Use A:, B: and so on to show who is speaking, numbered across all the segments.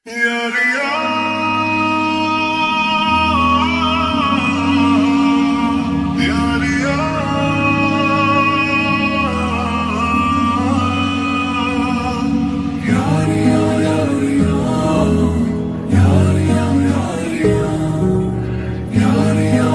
A: यारिया यारिया यारिया यारिया यारिया यारिया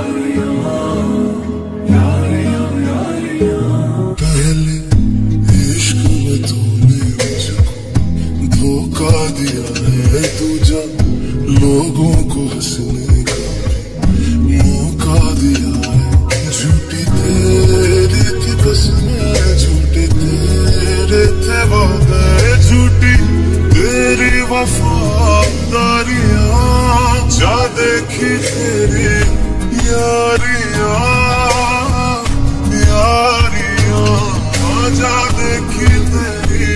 A: यारिया यारिया पहले इश्क में तूने मुझको धोखा दिया है, तुझा लोगों को हंसने का मौका दिया है। झूठी तेरी थी कसमें, झूठे तेरे थे वादे, झूठी तेरी वफादारियां, जा देखी तेरी यारियां यारियां, जा देखी तेरी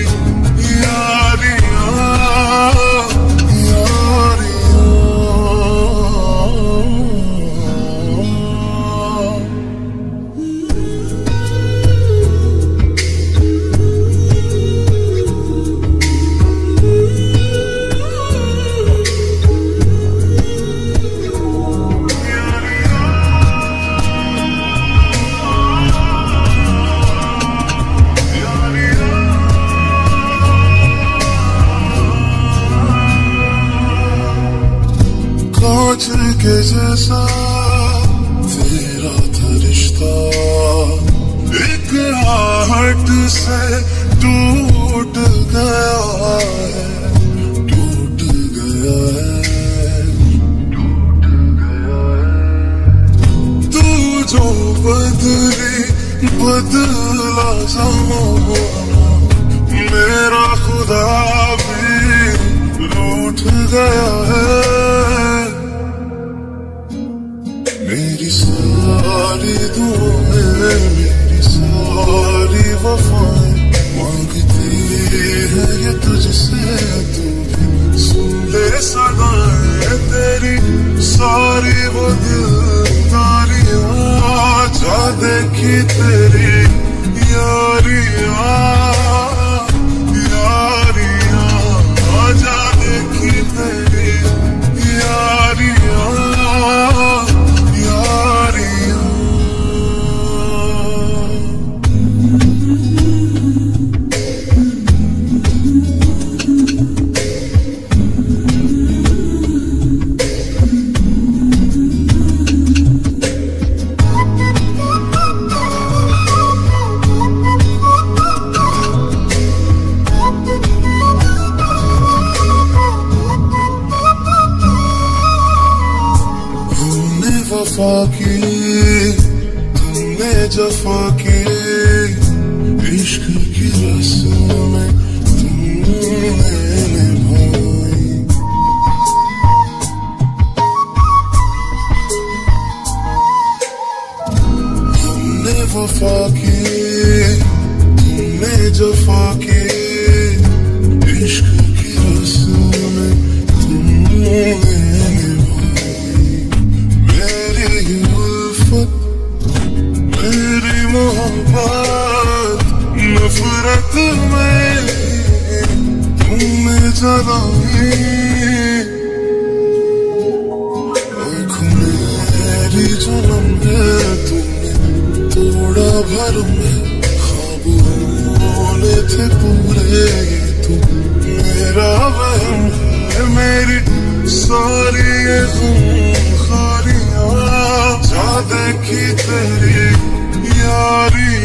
A: कांच के जैसा तेरा था रिश्ता, एक आहट से टूट गया है, टूट गया है, टूट गया है। तू जो बदली बदला ज़माना, मेरा खुदा भी रूठ गया है। मेरी सारी दुआएं, मेरी सारी वफाएं मांगती है ये तुझसे, तू भी सुन ले सदाएं। तेरी सारी वो दिलदारियां, जा देखी तेरी यारियां यारियां, जा देखी तेरी यारियां। वफा की तुमने जफा की, इश्क की रस्में तुमने निभाई। हमने वफा की तुमने जफा की, इश्क की रस्में तुमने मेरी मोहब्बत नफरत में तुमने जलाई। आँख मेरी जन्म है तुमने तोड़ा भरम है, ख्वाब होने थे पूरे ये तो मेरा वहम है। मेरी सारी ये ख़ुमारियाँ, जा देखी तेरी यारी